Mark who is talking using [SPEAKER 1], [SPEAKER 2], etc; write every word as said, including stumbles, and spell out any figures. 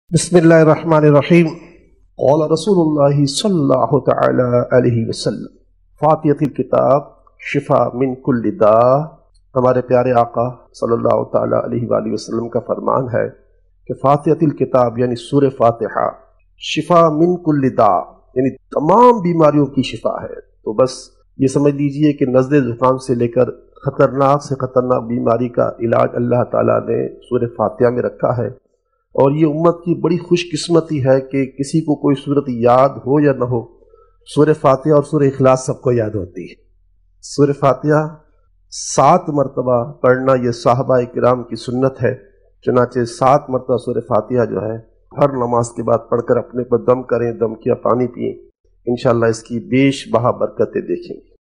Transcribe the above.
[SPEAKER 1] बिस्मिल्लाहिर्रहमानिर्रहीम। क़ाल रसूलुल्लाहि सल्लल्लाहु तआला अलैहि वसल्लम फातिहतुल किताब शिफा मिन कुल्लि दा। हमारे प्यारे आका सल्लल्लाहु तआला अलैहि वसल्लम का फरमान है कि फातिहतुल किताब यानी सूरह फातिहा शिफा मिन कुल्लि दा यानी तमाम बीमारियों की शिफा है। तो बस ये समझ लीजिए कि नज़ले ज़ुकाम से लेकर ख़तरनाक से ख़तरनाक बीमारी का इलाज अल्लाह ताला ने सूरह फातिहा में रखा है। और ये उम्मत की बड़ी खुशकिस्मती है कि किसी को कोई सूरत याद हो या न हो, सूरह फातिहा और सूरह इखलास सबको याद होती है। सूरह फातिहा सात मरतबा पढ़ना ये साहबा किराम की सुन्नत है। चुनाचे सात मरतबा सूरह फातिहा जो है हर नमाज के बाद पढ़कर अपने पर दम करें, दम किया पानी पिए, इंशाअल्लाह इसकी बेश बहा बरकतें देखेंगे।